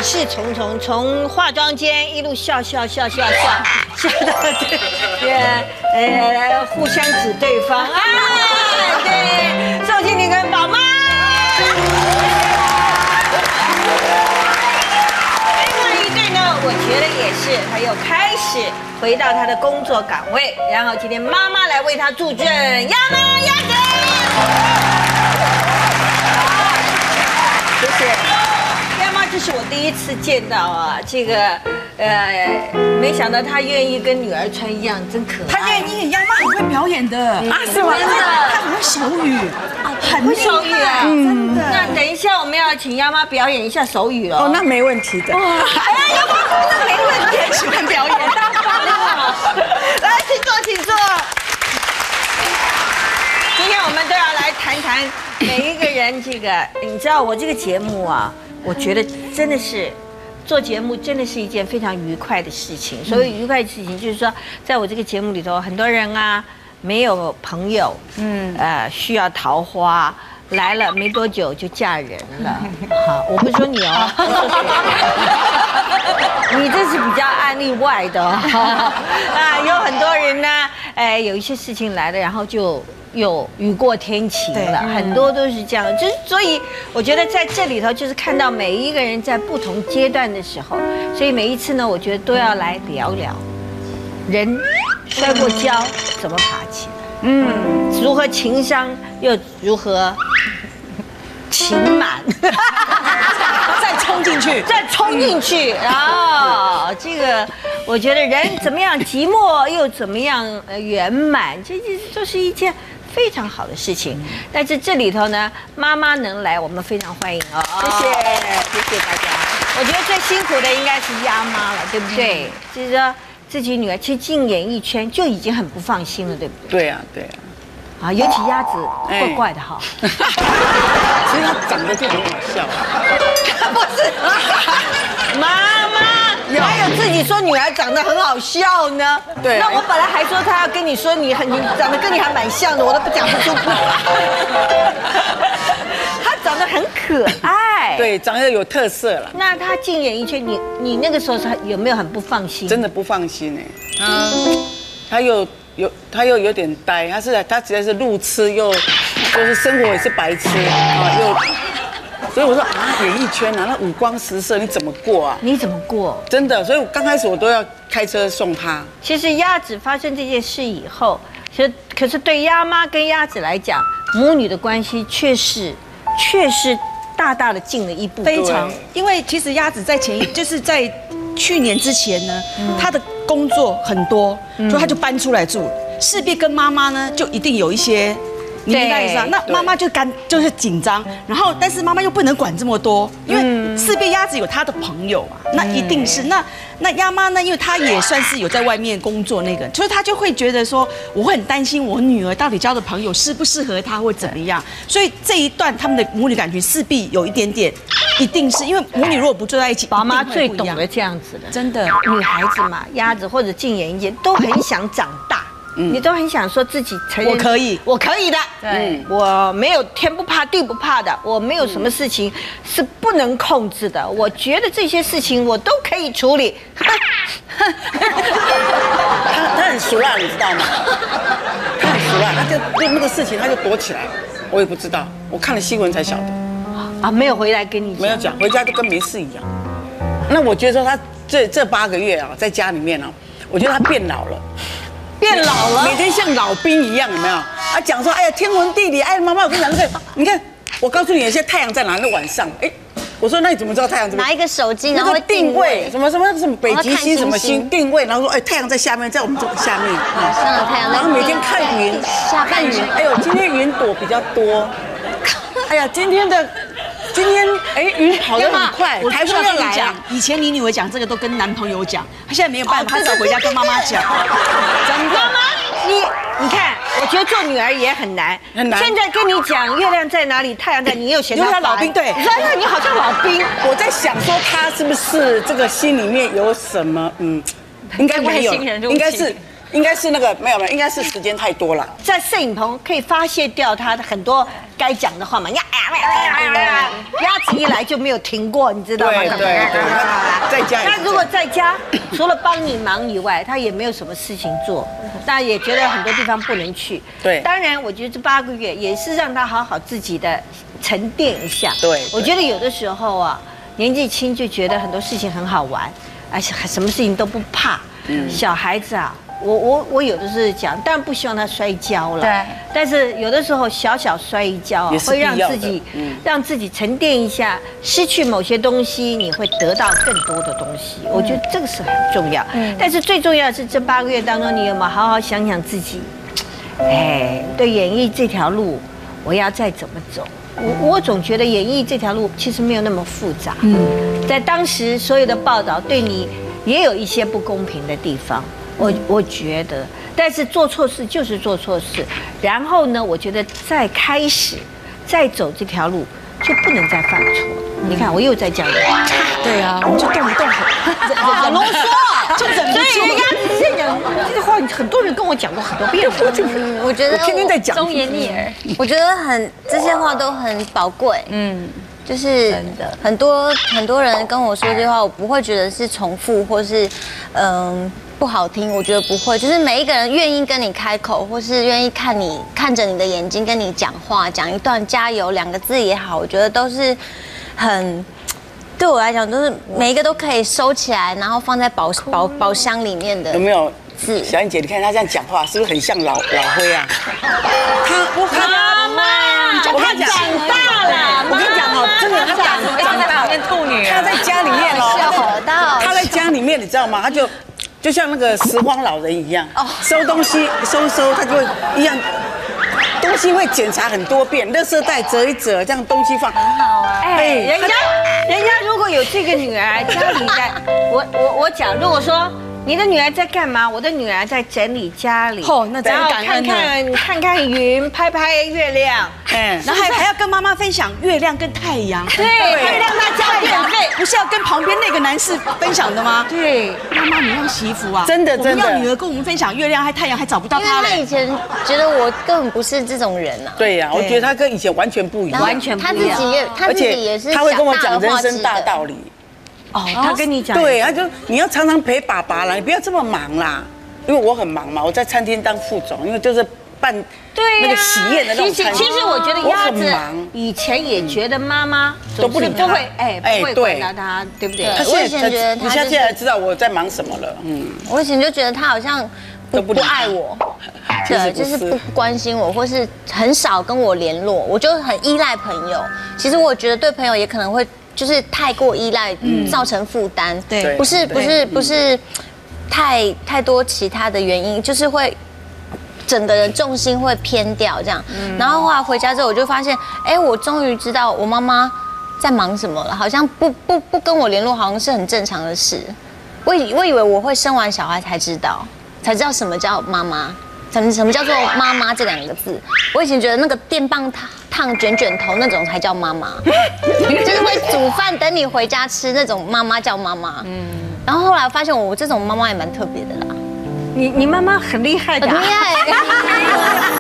事重重，从化妆间一路笑到互相指对方，对，宋庆龄跟宝妈。另外一对呢，我觉得也是，他又开始回到他的工作岗位，然后今天妈妈来为他助阵，鸭子。谢谢，鸭妈，这是我第一次见到啊，这个没想到她愿意跟女儿穿一样，真可爱。 她愿意，鸭妈很会表演的啊，是吗？真的，她很会手语， 很会手语啊， 真的。 那等一下我们要请鸭妈表演一下手语哦。 哦，那没问题的。 哎呀，鸭妈，那没问题， 喜欢表演。 来，请坐。今天我们都要来谈谈每一个人这个，你知道我这个节目啊，我觉得真的是做节目真的是一件非常愉快的事情。所谓愉快的事情，就是说在我这个节目里头，很多人啊没有朋友，需要桃花。来了没多久就嫁人了，好，我不是说你哦，你这是比较案例外的哦，有很多人呢，有一些事情来了，然后就又雨过天晴了，很多都是这样，就是所以我觉得在这里头就是看到每一个人在不同阶段的时候，所以每一次呢，我觉得都要来聊聊，人摔过跤怎么爬起来，如何情商又如何。情满， 再冲进去，这个我觉得人怎么样寂寞又怎么样圆满，这就是一件非常好的事情。但是这里头呢，妈妈能来，我们非常欢迎哦。谢谢大家。我觉得最辛苦的应该是鸭妈了，对不对？就是说自己女儿其实进演艺圈就已经很不放心了，对不对？ 对呀。 啊，尤其鸭子怪怪的哈， 其实它长得就很好笑。 不是，妈妈还有自己说女儿长得很好笑呢。 对。 那我本来还说她要跟你说你长得跟你还蛮像的，我都不讲不出口。她长得很可爱。 对，长得有特色了。 那她进演艺圈，你那个时候有没有很不放心？ 真的不放心他又有点呆，他实在是路痴，又就是生活也是白痴所以我说演艺圈那五光十色，你怎么过啊？ 你怎么过？ 真的，所以我刚开始我都要开车送他。 其实鸭子发生这件事以后，可是对鸭妈跟鸭子来讲，母女的关系确实大大的进了一步， 非常。因为其实鸭子就是在去年之前呢，她的工作很多，所以她就搬出来住了，势必跟妈妈呢就一定有一些。你明白意思啊？那妈妈就是紧张，然后但是妈妈又不能管这么多，因为势必鸭子有她的朋友嘛，那一定是那鸭妈呢，因为她也算是有在外面工作那个，所以她就会觉得说，我会很担心我女儿到底交的朋友适不适合她或怎么样，所以这一段他们的母女感情势必有一点点，一定是因为母女如果不坐在一起， 爸妈最懂得这样子的， 真的， 女孩子嘛，鸭子或者进演艺界都很想长大。你都很想说自己承认我可以的，对，我没有天不怕地不怕的，我没有什么事情是不能控制的，我觉得这些事情我都可以处理。 他很熟啊，你知道吗？他很熟啊，他就那个事情他就躲起来，我也不知道，我看了新闻才晓得。 没有回来跟你讲， 没有讲，回家就跟没事一样。那我觉得说他这8个月在家里面我觉得他变老了。 变老了， 每天像老兵一样，有没有？讲说，哎呀，天文地理，哎，妈妈，我跟你讲这个，你看，我告诉你，现在太阳在哪？那晚上，我说那你怎么知道太阳怎么？ 拿一个手机，然后会定位，什么北极星什么星定位，然后说，太阳在下面，在我们这个下面， 上了太阳， 然后每天看云，哎呦，今天云朵比较多，哎呀，今天云跑得很快，台风要来了。 以前你女儿讲这个都跟男朋友讲，她现在没有办法，她只好回家跟妈妈讲。 妈妈，你看，我觉得做女儿也很难，很难。现在跟你讲月亮在哪里，太阳在，你又嫌他老兵，对， 你说你好像老兵。 我在想说他是不是这个心里面有什么应该没有，应该是应该是那个没有，应该是时间太多了。 在摄影棚可以发泄掉他的很多该讲的话嘛。鸭子一来就没有停过，你知道吗？ 对，在家。 那如果在家，除了帮你忙以外，他也没有什么事情做，那也觉得很多地方不能去。 对， 当然，我觉得这8个月也是让他好好自己的沉淀一下。 对， 我觉得有的时候啊，年纪轻就觉得很多事情很好玩，而且什么事情都不怕。小孩子啊。我有的是讲，但不希望他摔跤了。 对。 但是有的时候小摔一跤啊，会让自己沉淀一下，失去某些东西，你会得到更多的东西。我觉得这个是很重要。但是最重要的是这8个月当中，你有没有好好想想自己？对演艺这条路，我要再怎么走？我总觉得演艺这条路其实没有那么复杂。在当时所有的报道对你也有一些不公平的地方。我觉得，但是做错事就是做错事，然后呢，我觉得再走这条路就不能再犯错。你看，我又在讲人， 对啊，我们就动不动好啰嗦，就忍不住。所以人家这讲这句话，很多人跟我讲过很多遍了。 我觉得天天在讲， 忠言逆耳。我觉得这些话都很宝贵。就是很多人跟我说这句话，我不会觉得是重复或是不好听，我觉得不会。就是每一个人愿意跟你开口，或是愿意看着你的眼睛跟你讲话，讲一段加油2个字也好，我觉得都是对我来讲都是每一个都可以收起来，然后放在宝箱里面的。 有没有？ 是小燕姐，你看她这样讲话，是不是很像老灰啊？ 妈妈，我跟你讲，长大了。 我跟你讲哦，真的，她长大变兔女。她在家里面哦，她在家里面，你知道吗？她就像那个拾荒老人一样，收东西收，她就会一样。东西会检查很多遍，垃圾袋折一折，这样东西放很好啊。 人家如果有这个女儿，家里在，我讲，如果说你的女儿在干嘛？我的女儿在整理家里， 那真感恩呢。 看云，拍月亮， 然后还要跟妈妈分享月亮跟太阳。 对，月亮那交电费， 不是要跟旁边那个男士分享的吗？ 对， 妈妈你要媳妇啊， 真的， 我们要女儿跟我们分享月亮还太阳，还找不到她嘞。 因为他以前觉得我根本不是这种人啊。 对呀，我觉得他跟以前完全不一样， 完全不一样。 他自己也是， 他会跟我讲人生大道理。 他跟你讲， 对，他就你要常常陪爸爸啦，你不要这么忙啦，因为我很忙嘛，我在餐厅当副总，因为就是办那个喜宴的那种餐厅。 其实我觉得鸭子以前也觉得妈妈都不理他， 不会管到他，对不对？ 我以前觉得你现在才知道我在忙什么了。 我以前就觉得他好像不爱我，对，就是不关心我，或是很少跟我联络，我就很依赖朋友。其实我觉得对朋友也可能会。就是太过依赖，造成负担。 对， 不是太多其他的原因，就是会整个人重心会偏掉这样。然后后来回家之后，我就发现，我终于知道我妈妈在忙什么了，好像不跟我联络，好像是很正常的事。我以为我会生完小孩才知道什么叫妈妈。什么叫做妈妈这2个字？我以前觉得那个电棒烫卷头那种才叫妈妈，就是会煮饭等你回家吃那种妈妈叫妈妈。然后后来我发现我这种妈妈也蛮特别的啦。 你妈妈很厉害的， 很厉害。